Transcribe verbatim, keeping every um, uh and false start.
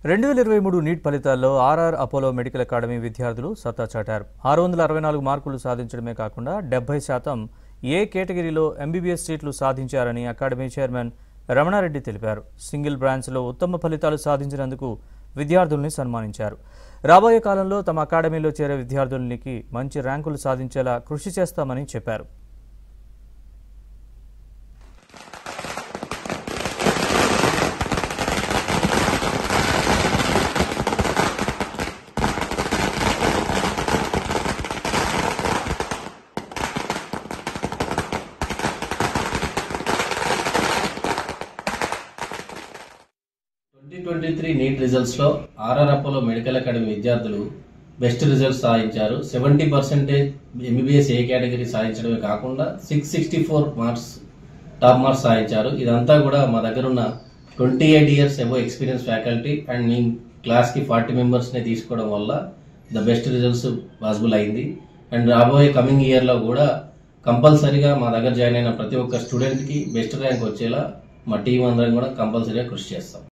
రెండు వేల ఇరవై మూడు నీట్ ఫలితాల్లో ఆర్ఆర్ అపోలో మెడికల్ అకాడమీ విద్యార్థులు సత్తా చాటారు. ఆరు వందల అరవై నాలుగు మార్కులు సాధించడమే కాకుండా డెబ్బై శాతం ఏ కేటగిరీలో ఎంబీబీఎస్ సీట్లు సాధించారని అకాడమీ చైర్మన్ రమణారెడ్డి తెలిపారు. సింగిల్ బ్రాంచ్లో ఉత్తమ ఫలితాలు సాధించినందుకు విద్యార్థుల్ని సన్మానించారు. రాబోయే కాలంలో తమ అకాడమీలో చేరే విద్యార్థులకి మంచి ర్యాంకులు సాధించేలా కృషి చేస్తామని చెప్పారు. ట్వంటీ ట్వంటీ త్రీ నీట్ రిజల్ట్స్లో ఆర్ఆర్ అపోలో మెడికల్ అకాడమీ విద్యార్థులు బెస్ట్ రిజల్ట్స్ సాధించారు. Seventy percentage MBBS A category సాధించడమే కాకుండా six sixty four marks top marks సాధించారు. ఇదంతా కూడా మా దగ్గర ఉన్న twenty eight years above experience faculty and మీ క్లాస్కి ఫార్టీ మెంబర్స్ని తీసుకోవడం వల్ల ద బెస్ట్ రిజల్ట్స్ పాసిబుల్ అయింది. అండ్ రాబోయే కమింగ్ ఇయర్లో కూడా కంపల్సరీగా మా దగ్గర జాయిన్ అయిన ప్రతి ఒక్క స్టూడెంట్కి బెస్ట్ ర్యాంక్ వచ్చేలా మా టీం అందరం కూడా కంపల్సరీగా కృషి చేస్తాం.